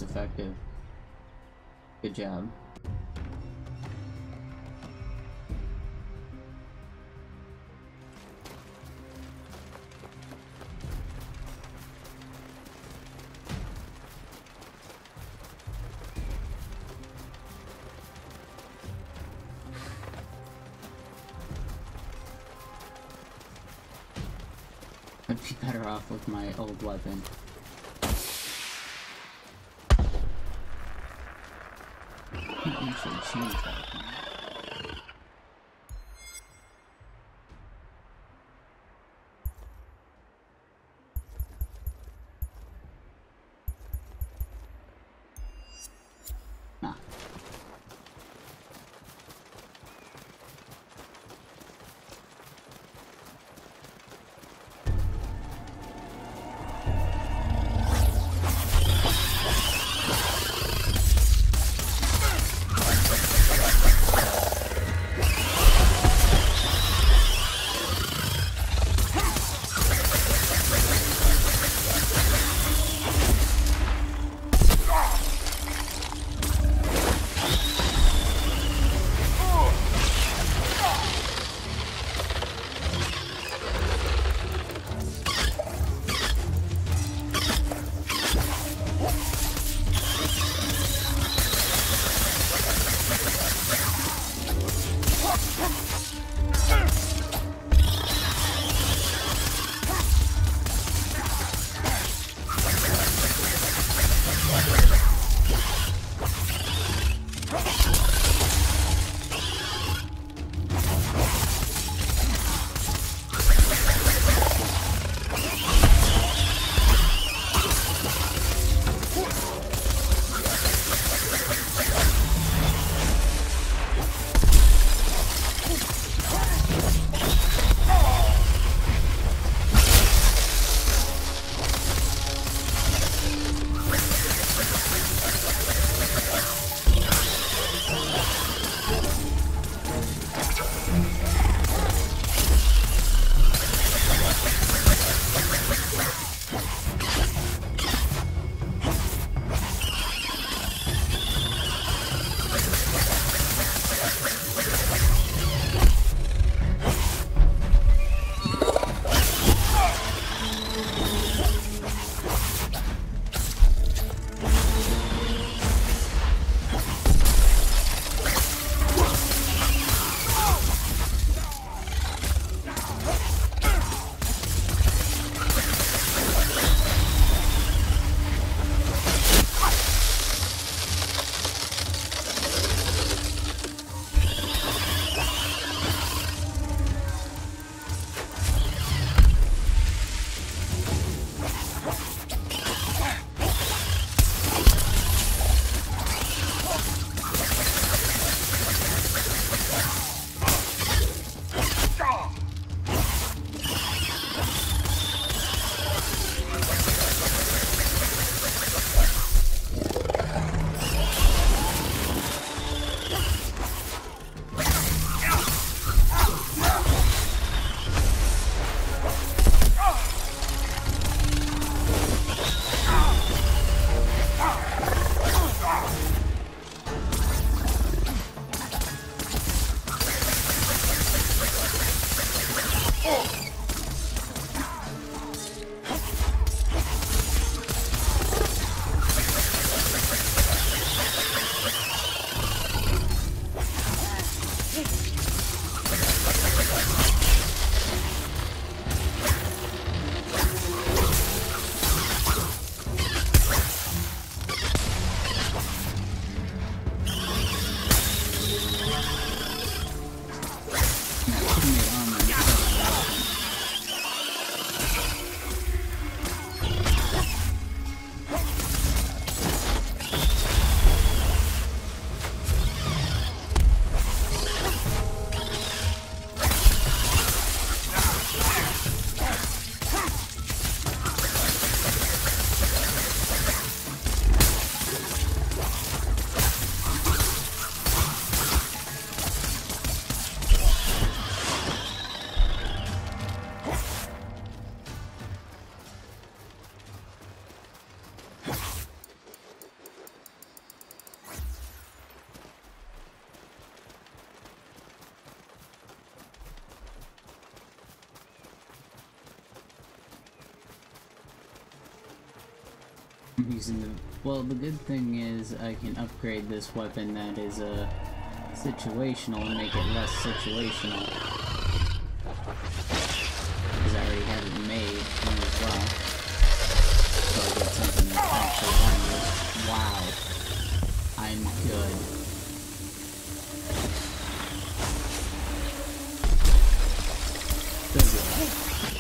most effective. Good job. I'd be better off with my old weapon. I usually change that one. Nah. I'm using the... Well, the good thing is I can upgrade this weapon that is, situational and make it less situational. Because I already have it made as well. So I get something that's actually harmless. Wow. I'm good. So good.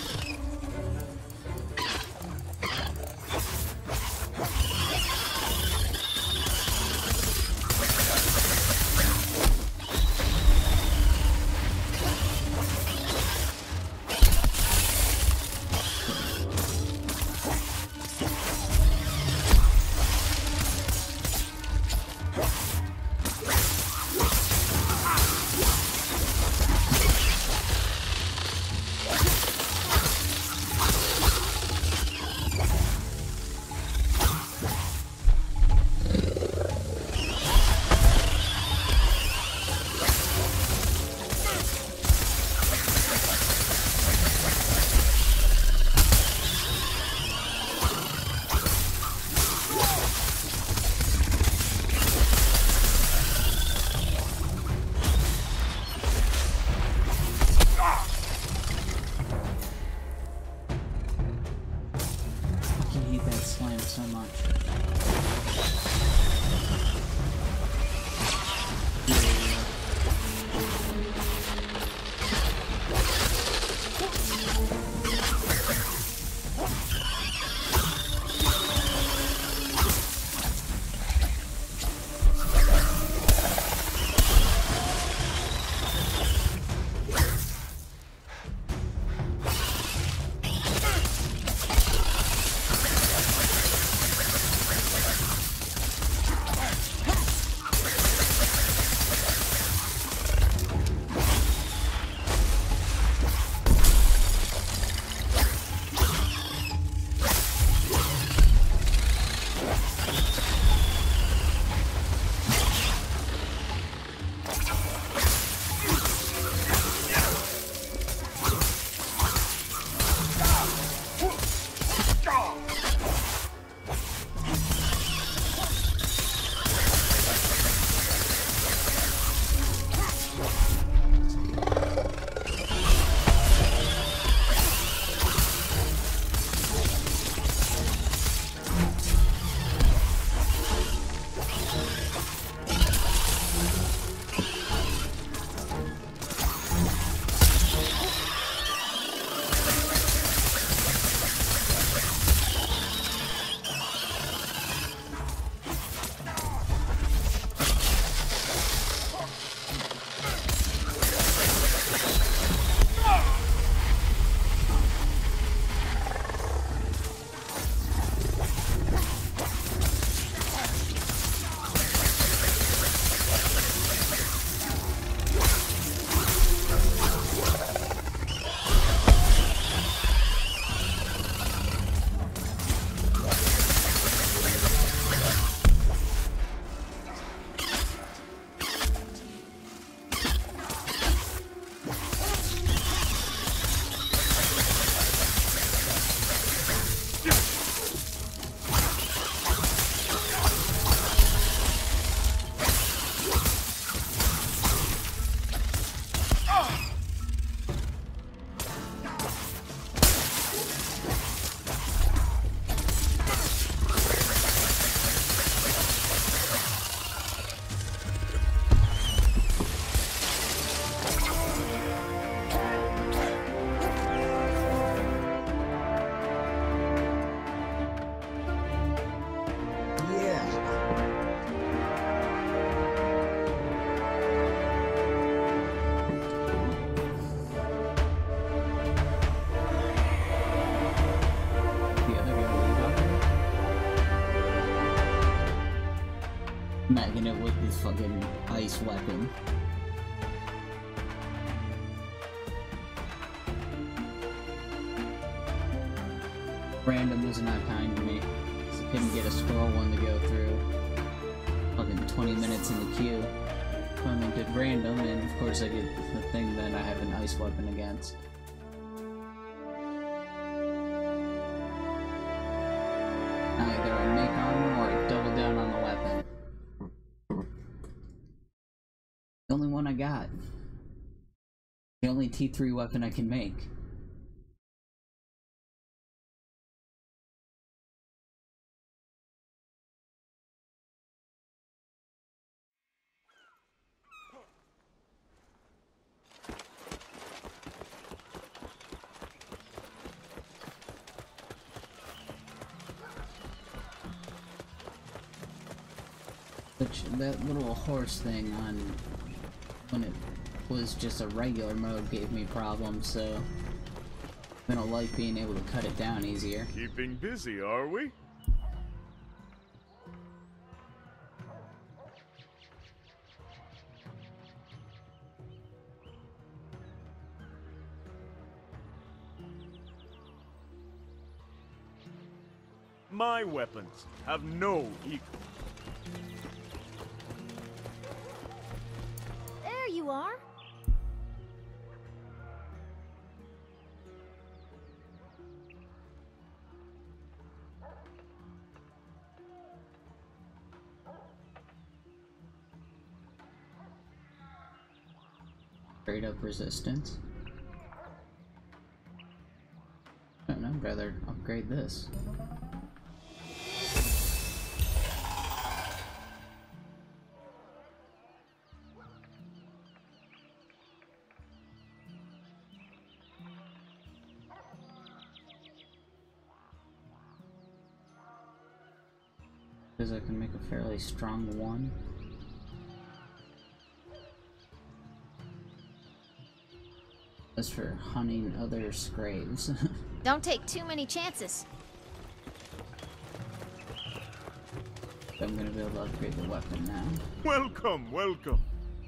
So much. Smacking it with this fucking ice weapon. Random was not kind to me. So I couldn't get a scroll one to go through. Fucking 20 minutes in the queue. Finally did random, and of course I get the thing that I have an ice weapon against. Either I make The only one I got. The only T3 weapon I can make. Which, that little horse thing on when it was just a regular mode gave me problems, so I'm gonna like being able to cut it down easier. Keeping busy, are we? My weapons have no equal. There you are. Straight up resistance. I don't know, I'd rather upgrade this. Because I can make a fairly strong one. As for hunting other scraves. Don't take too many chances. I'm gonna be able to upgrade the weapon now. Welcome, welcome.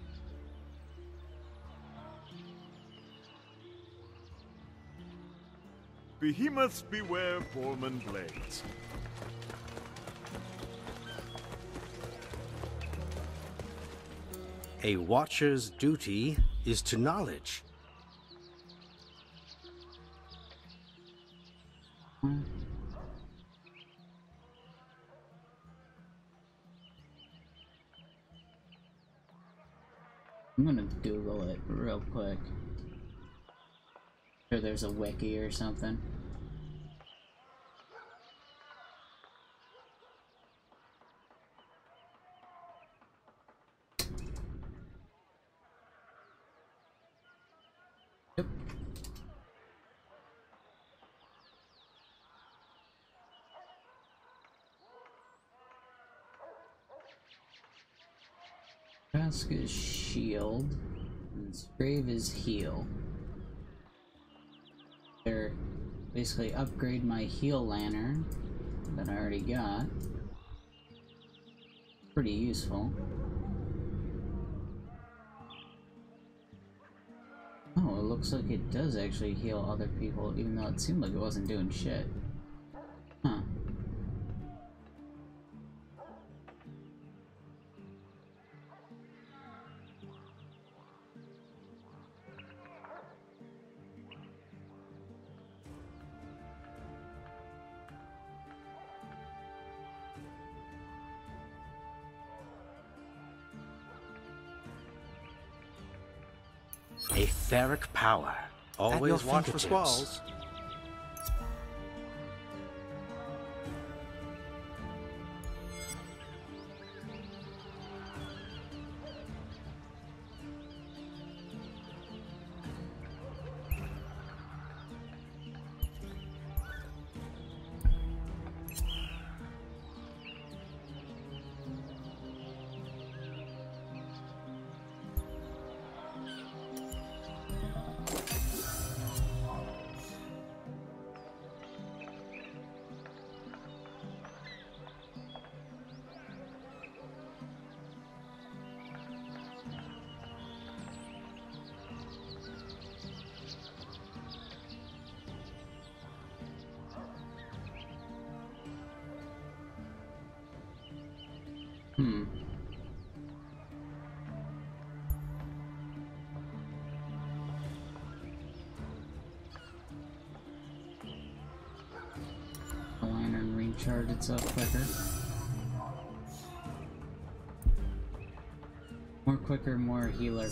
Behemoths beware foreman blades. A watcher's duty is to knowledge. I'm gonna Google it real quick. Sure, there's a wiki or something. Yep. Task is shield, and Scrave is heal. They're basically upgrade my heal lantern that I already got. Pretty useful. Oh, it looks like it does actually heal other people, even though it seemed like it wasn't doing shit. Huh. Etheric power. Always watch for squalls. The lantern recharge itself quicker. More quicker, more healer.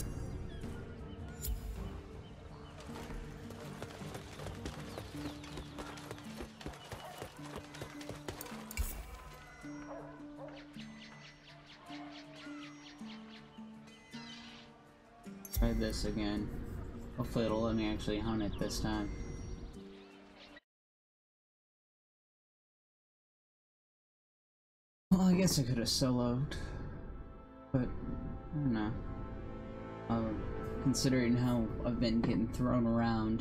Try this again. Hopefully it'll let me actually hunt it this time. Well, I guess I could have soloed, but I don't know. Considering how I've been getting thrown around.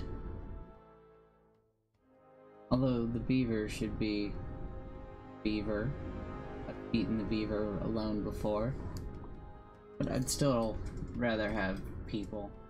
Although the beaver should be beaver. I've beaten the beaver alone before. But I'd still rather have people.